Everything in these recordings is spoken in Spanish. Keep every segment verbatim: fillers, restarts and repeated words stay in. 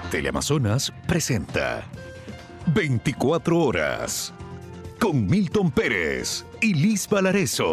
Teleamazonas presenta veinticuatro horas con Milton Pérez y Liz Valareso.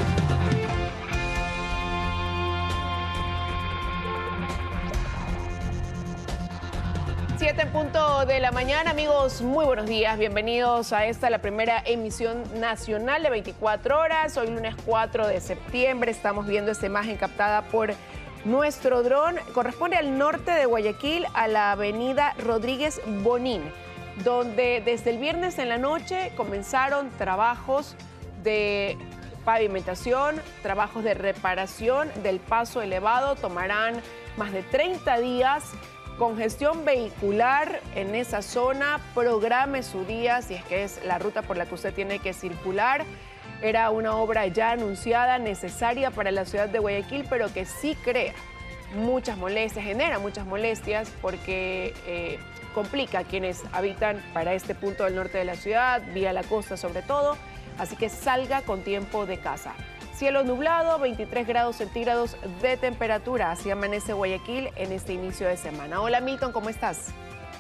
Siete en punto de la mañana, amigos, muy buenos días, bienvenidos a esta, la primera emisión nacional de veinticuatro horas, hoy lunes cuatro de septiembre, estamos viendo esta imagen captada por nuestro dron, corresponde al norte de Guayaquil, a la avenida Rodríguez Bonín, donde desde el viernes en la noche comenzaron trabajos de pavimentación, trabajos de reparación del paso elevado, tomarán más de treinta días. Congestión vehicular en esa zona, programe su día si es que es la ruta por la que usted tiene que circular. Era una obra ya anunciada, necesaria para la ciudad de Guayaquil, pero que sí crea muchas molestias, genera muchas molestias porque eh, complica a quienes habitan para este punto del norte de la ciudad, vía la costa sobre todo, así que salga con tiempo de casa. Cielo nublado, veintitrés grados centígrados de temperatura. Así amanece Guayaquil en este inicio de semana. Hola Milton, ¿cómo estás?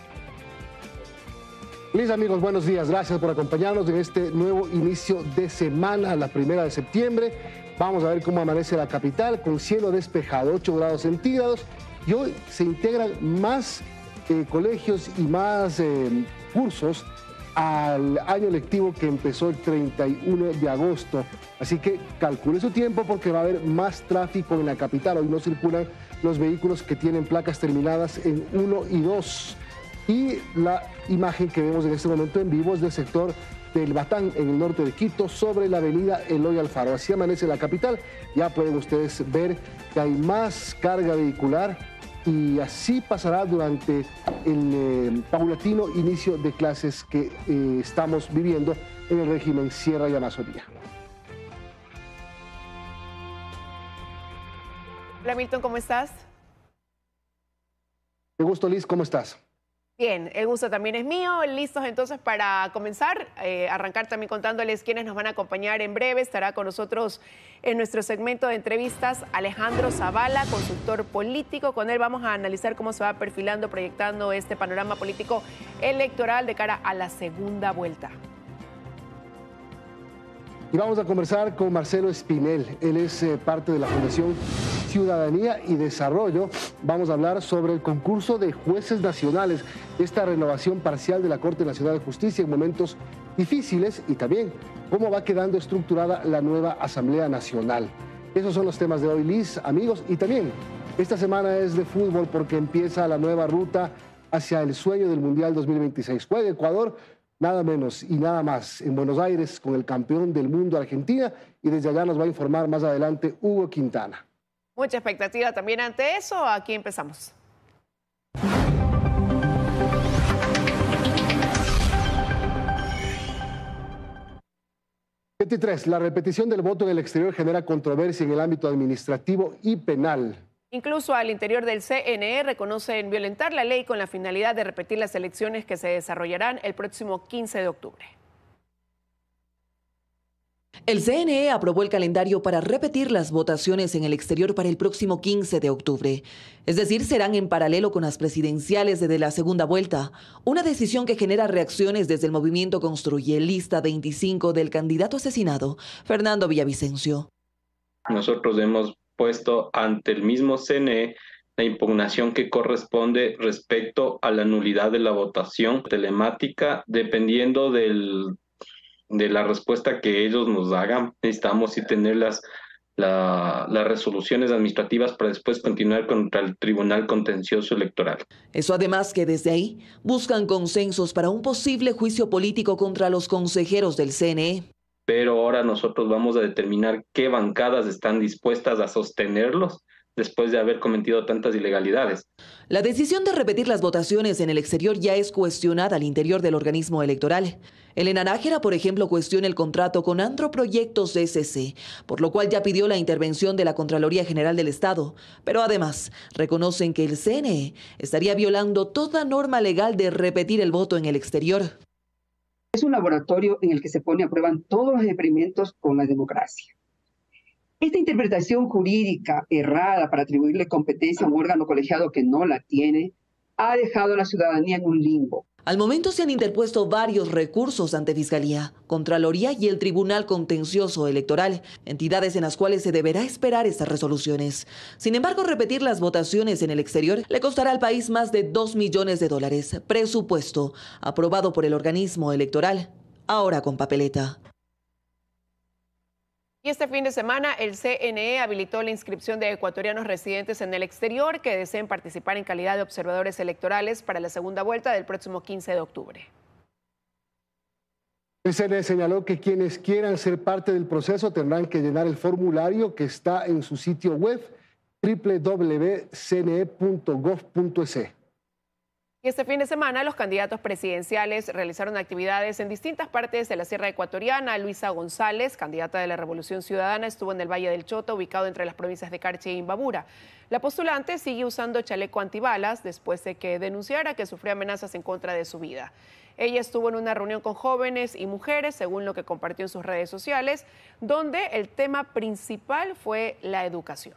Mis amigos, buenos días. Gracias por acompañarnos en este nuevo inicio de semana, la primera de septiembre. Vamos a ver cómo amanece la capital con cielo despejado, ocho grados centígrados. Y hoy se integran más eh, colegios y más eh, cursos al año lectivo que empezó el treinta y uno de agosto. Así que calcule su tiempo porque va a haber más tráfico en la capital. Hoy no circulan los vehículos que tienen placas terminadas en uno y dos. Y la imagen que vemos en este momento en vivo es del sector del Batán, en el norte de Quito, sobre la avenida Eloy Alfaro. Así amanece la capital. Ya pueden ustedes ver que hay más carga vehicular y así pasará durante el eh, paulatino inicio de clases que eh, estamos viviendo en el régimen Sierra y Amazonía. Hola Milton, ¿cómo estás? Qué gusto, Liz, ¿cómo estás? Bien, el gusto también es mío. Listos entonces para comenzar, eh, arrancar también contándoles quiénes nos van a acompañar en breve. Estará con nosotros en nuestro segmento de entrevistas Alejandro Zavala, consultor político. Con él vamos a analizar cómo se va perfilando, proyectando este panorama político electoral de cara a la segunda vuelta. Y vamos a conversar con Marcelo Espinel. Él es eh, parte de la Fundación Ciudadanía y Desarrollo. Vamos a hablar sobre el concurso de jueces nacionales, esta renovación parcial de la Corte Nacional de Justicia en momentos difíciles y también cómo va quedando estructurada la nueva Asamblea Nacional. Esos son los temas de hoy, Liz, amigos. Y también esta semana es de fútbol porque empieza la nueva ruta hacia el sueño del Mundial dos mil veintiséis. Juega Ecuador, nada menos y nada más, en Buenos Aires con el campeón del mundo Argentina, y desde allá nos va a informar más adelante Hugo Quintana. Mucha expectativa también ante eso. Aquí empezamos. veintitrés. La repetición del voto en el exterior genera controversia en el ámbito administrativo y penal. Incluso al interior del C N E reconocen violentar la ley con la finalidad de repetir las elecciones que se desarrollarán el próximo quince de octubre. El C N E aprobó el calendario para repetir las votaciones en el exterior para el próximo quince de octubre. Es decir, serán en paralelo con las presidenciales desde la segunda vuelta. Una decisión que genera reacciones desde el movimiento Construye Lista veinticinco del candidato asesinado, Fernando Villavicencio. Nosotros hemos puesto ante el mismo C N E la impugnación que corresponde respecto a la nulidad de la votación telemática, dependiendo del, de la respuesta que ellos nos hagan. Necesitamos sí tener las, la, las resoluciones administrativas para después continuar contra el Tribunal Contencioso Electoral. Eso además que desde ahí buscan consensos para un posible juicio político contra los consejeros del C N E. Pero ahora nosotros vamos a determinar qué bancadas están dispuestas a sostenerlos después de haber cometido tantas ilegalidades. La decisión de repetir las votaciones en el exterior ya es cuestionada al interior del organismo electoral. Elena Nájera, por ejemplo, cuestiona el contrato con Androproyectos S C, por lo cual ya pidió la intervención de la Contraloría General del Estado. Pero además, reconocen que el C N E estaría violando toda norma legal de repetir el voto en el exterior. Es un laboratorio en el que se pone a prueba todos los experimentos con la democracia. Esta interpretación jurídica errada para atribuirle competencia a un órgano colegiado que no la tiene ha dejado a la ciudadanía en un limbo. Al momento se han interpuesto varios recursos ante Fiscalía, Contraloría y el Tribunal Contencioso Electoral, entidades en las cuales se deberá esperar estas resoluciones. Sin embargo, repetir las votaciones en el exterior le costará al país más de dos millones de dólares, presupuesto aprobado por el organismo electoral, ahora con papeleta. Y este fin de semana el C N E habilitó la inscripción de ecuatorianos residentes en el exterior que deseen participar en calidad de observadores electorales para la segunda vuelta del próximo quince de octubre. El C N E señaló que quienes quieran ser parte del proceso tendrán que llenar el formulario que está en su sitio web doble u doble u doble u punto c n e punto gov punto es. Y este fin de semana los candidatos presidenciales realizaron actividades en distintas partes de la Sierra Ecuatoriana. Luisa González, candidata de la Revolución Ciudadana, estuvo en el Valle del Chota, ubicado entre las provincias de Carchi e Imbabura. La postulante sigue usando chaleco antibalas después de que denunciara que sufrió amenazas en contra de su vida. Ella estuvo en una reunión con jóvenes y mujeres, según lo que compartió en sus redes sociales, donde el tema principal fue la educación.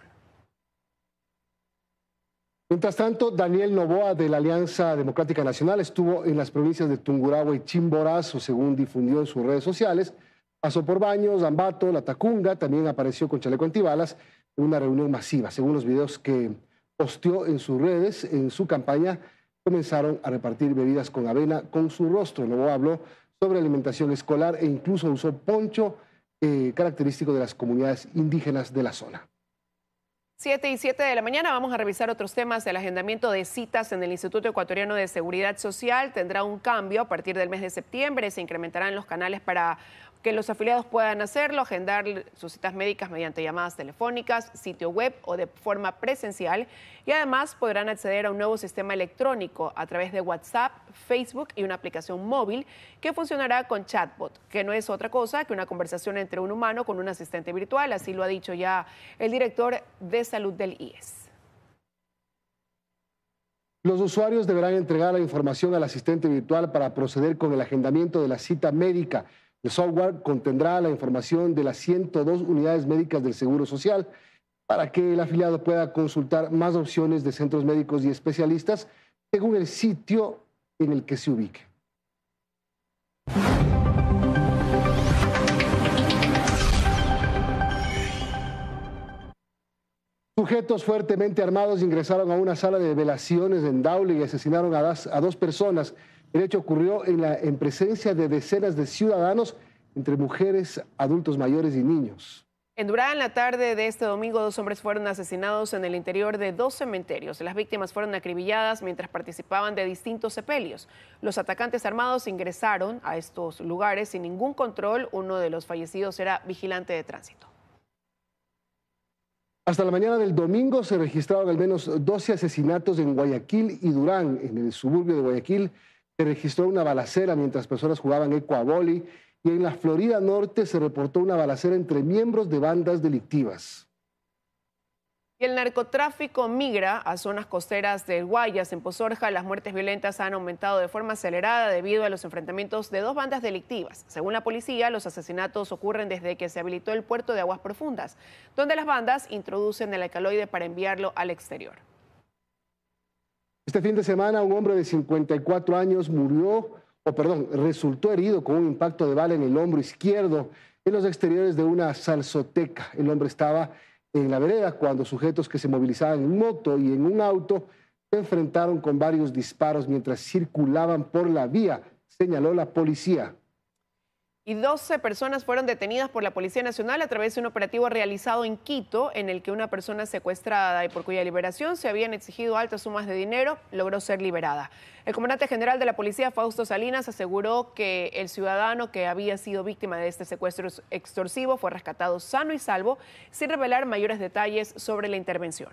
Mientras tanto, Daniel Noboa de la Alianza Democrática Nacional estuvo en las provincias de Tungurahua y Chimborazo, según difundió en sus redes sociales. Pasó por Baños, Ambato, La Tacunga, también apareció con chaleco antibalas en una reunión masiva. Según los videos que posteó en sus redes, en su campaña comenzaron a repartir bebidas con avena con su rostro. Noboa habló sobre alimentación escolar e incluso usó poncho eh, característico de las comunidades indígenas de la zona. siete y siete de la mañana vamos a revisar otros temas. El agendamiento de citas en el Instituto Ecuatoriano de Seguridad Social tendrá un cambio a partir del mes de septiembre. Se incrementarán los canales para que los afiliados puedan hacerlo, agendar sus citas médicas mediante llamadas telefónicas, sitio web o de forma presencial. Y además podrán acceder a un nuevo sistema electrónico a través de WhatsApp, Facebook y una aplicación móvil que funcionará con chatbot, que no es otra cosa que una conversación entre un humano con un asistente virtual. Así lo ha dicho ya el director de salud del I E S. Los usuarios deberán entregar la información al asistente virtual para proceder con el agendamiento de la cita médica. El software contendrá la información de las ciento dos unidades médicas del Seguro Social para que el afiliado pueda consultar más opciones de centros médicos y especialistas según el sitio en el que se ubique. Sujetos fuertemente armados ingresaron a una sala de velaciones en Daule y asesinaron a dos, a dos personas. El hecho ocurrió en, la, en presencia de decenas de ciudadanos, entre mujeres, adultos mayores y niños. En Durán, la tarde de este domingo, dos hombres fueron asesinados en el interior de dos cementerios. Las víctimas fueron acribilladas mientras participaban de distintos sepelios. Los atacantes armados ingresaron a estos lugares sin ningún control. Uno de los fallecidos era vigilante de tránsito. Hasta la mañana del domingo se registraron al menos doce asesinatos en Guayaquil y Durán. En el suburbio de Guayaquil se registró una balacera mientras personas jugaban ecuavoli y en la Florida Norte se reportó una balacera entre miembros de bandas delictivas. Y el narcotráfico migra a zonas costeras del Guayas. En Pozorja, las muertes violentas han aumentado de forma acelerada debido a los enfrentamientos de dos bandas delictivas. Según la policía, los asesinatos ocurren desde que se habilitó el puerto de Aguas Profundas, donde las bandas introducen el alcaloide para enviarlo al exterior. Este fin de semana, un hombre de cincuenta y cuatro años murió, o perdón, resultó herido con un impacto de bala en el hombro izquierdo en los exteriores de una salsoteca. El hombre estaba en la vereda cuando sujetos que se movilizaban en moto y en un auto se enfrentaron con varios disparos mientras circulaban por la vía, señaló la policía. Y doce personas fueron detenidas por la Policía Nacional a través de un operativo realizado en Quito, en el que una persona secuestrada y por cuya liberación se habían exigido altas sumas de dinero, logró ser liberada. El comandante general de la policía, Fausto Salinas, aseguró que el ciudadano que había sido víctima de este secuestro extorsivo fue rescatado sano y salvo, sin revelar mayores detalles sobre la intervención.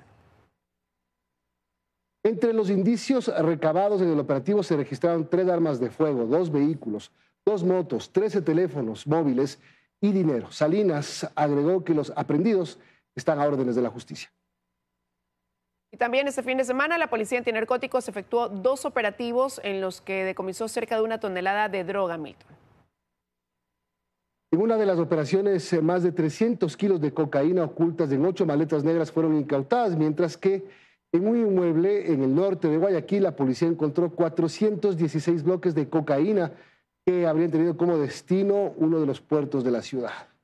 Entre los indicios recabados en el operativo se registraron tres armas de fuego, dos vehículos, dos motos, trece teléfonos móviles y dinero. Salinas agregó que los aprehendidos están a órdenes de la justicia. Y también este fin de semana la Policía Antinarcóticos efectuó dos operativos en los que decomisó cerca de una tonelada de droga, Milton. En una de las operaciones, más de trescientos kilos de cocaína ocultas en ocho maletas negras fueron incautadas, mientras que En un inmueble en el norte de Guayaquil, la policía encontró cuatrocientos dieciséis bloques de cocaína que habrían tenido como destino uno de los puertos de la ciudad.